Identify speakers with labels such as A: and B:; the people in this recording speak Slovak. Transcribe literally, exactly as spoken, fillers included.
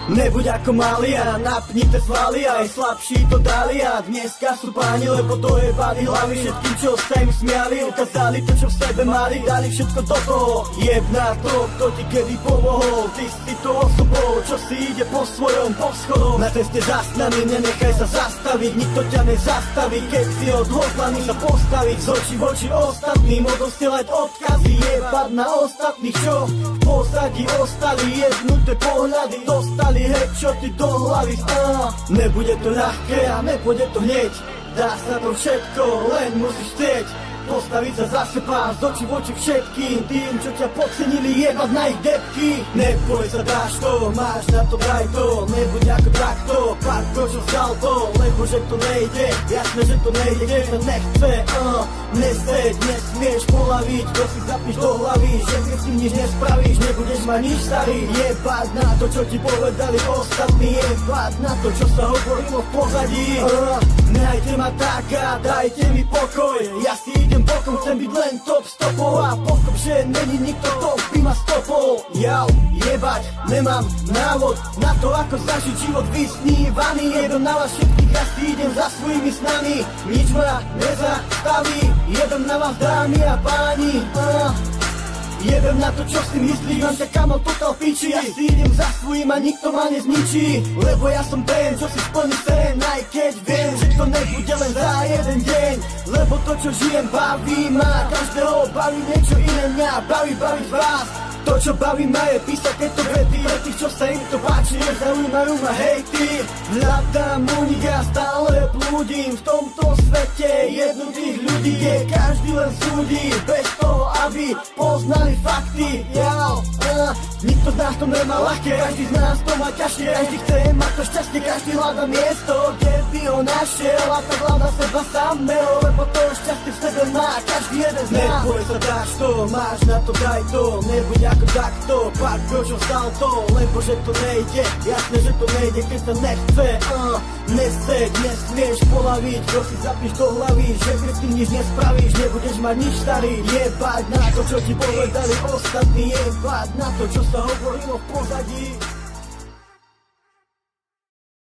A: Nebuď ako Malia, napnite svaly, aj slabší to dali. A dneska sú páni, lebo to je bali hlavy. Všetkým, čo sa im smiali, ukázali to, čo v sebe mali. Dali všetko do toho, jeb na to, kto ti kedy pomohol. Ty si to osobou, čo si ide po svojom, po schodom. Na ceste za nami, nenechaj sa zastaviť, nikto ťa nezastaví. Keď si odhodlaný sa postaviť z očí v oči ostatným, odosielať odkazy, jebať na ostatných, čo v pozadí ostali. Jednuté pohľady dostali headshoty do hlavy. ah, Nebude to ľahké a nepôjde to hneď. Dá sa to všetko, len musíš chcieť. Postaviť sa za seba, z očí v oči všetkým tým, čo ťa podcenili, jebať na ich depky. Neboj sa, dáš to, máš na to, daj to. Nebuď ako takto, pár čo vzal to. Lebo že to nejde, jasné, že to nejde, keď sa nechce. uh, Neseď, nesmieš polaviť, to si zapíš do hlavy, že keď si nič nespravíš, nebudeš mať nič starý. Jebať na to, čo ti povedali ostatní, jebať na to, čo sa hovorilo v pozadí. uh, Nehajte ma tak a dajte mi pokoj, ja si idem bokom, chcem byť len top stopou. A pochop, že není nikto, to by ma stopol. Jau, jebať, nemám návod na to, ako zažiť život vysnívaný. Jedom na vás všetkých, ja si idem za svojimi snami. Nič ma nezastaví, jedom na vás, dámy a páni. uh. Jebem na to, čo si myslíš, mám ťa kamo total piči. Ja si idem za svojím a nikto ma nezničí, lebo ja som ten, čo si splní sen. Aj keď viem, že to nebude len za jeden deň, lebo to, čo žijem, baví ma. Každého baví niečo iné, mňa baví baviť vás. To, čo baví ma, je písať tieto vety pre tých, čo sa im to páči, nezaujímajú ma hejty. Hľadám únik a stále blúdim v tomto svete jednotých ľudí, kde každý len súdi, bez toho, aby poznali fakty. Jau, uh, nikto z nás to nemá ľahké, každý z nás to má ťažšie. Každý chce mať to šťastie, každý hľadá miesto, kde by ho našiel. A tak hľadá seba samého, lebo to šťastie v sebe má každý jeden z nás. Neboj sa, dáš to, máš na to, daj to. Nebuď ako takto, pár čo vzdal to, lebo že to nejde, jasné, že to nejde, keď sa nechce. uh, Neseď, nesmieš polaviť, to si zapíš do hlavy, že keď ty nič nespravíš, nebudeš mať nič starý. Jebať na to, čo ti povedali ostatní, jebať na to, čo sa hovorilo v pozadí.